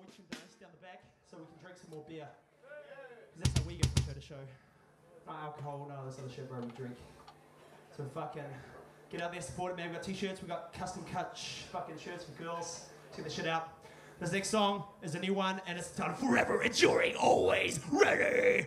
mentioned us down the back so we can drink some more beer. Because that's how we get from show to show. Not alcohol, none of this other shit where we drink. So fucking get out there, support it, man. We've got t-shirts, we've got custom cut fucking shirts for girls. Check that shit out. This next song is a new one, and it's done forever, enduring, always ready.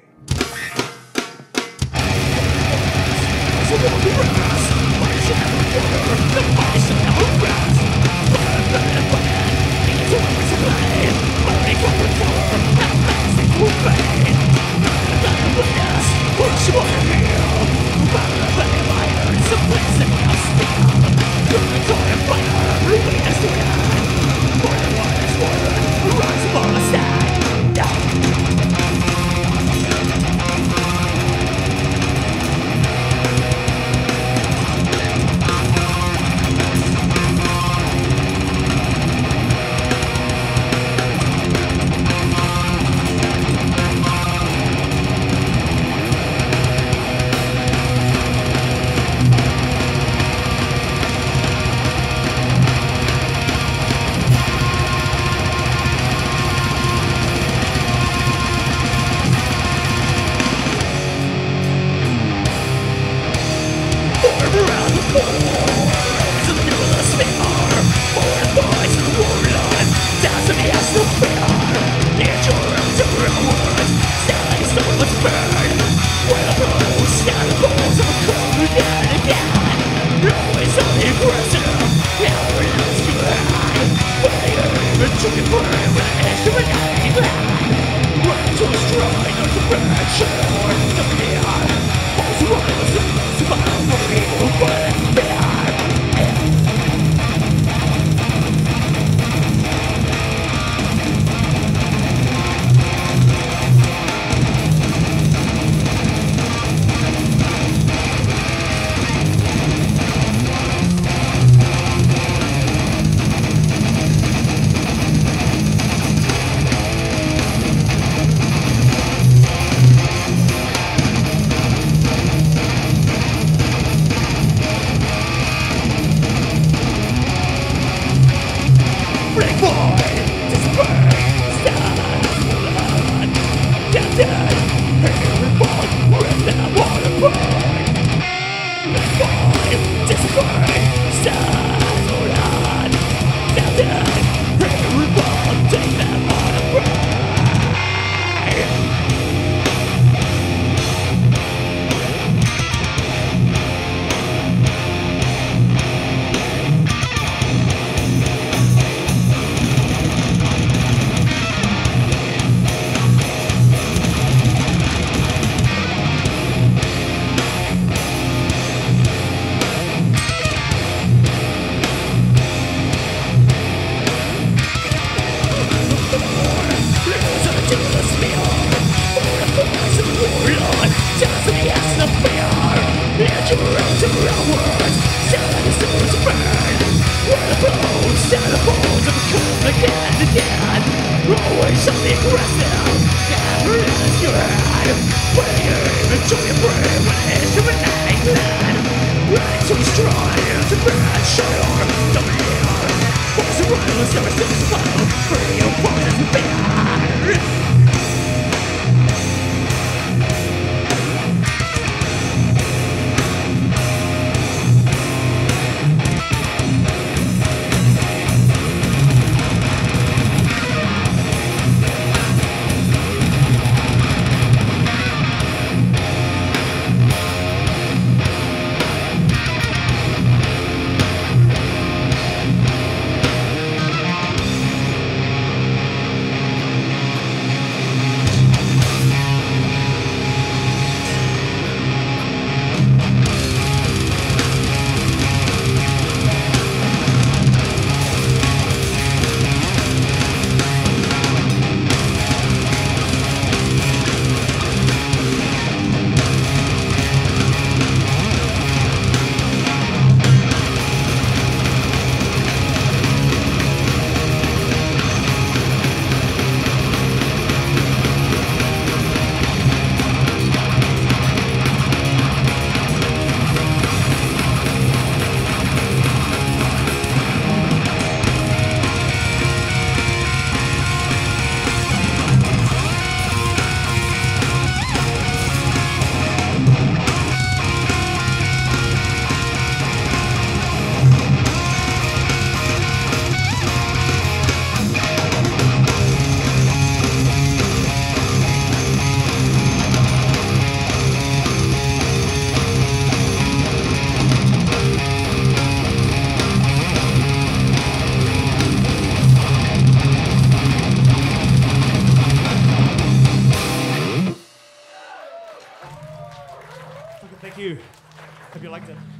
you. Hope you liked it.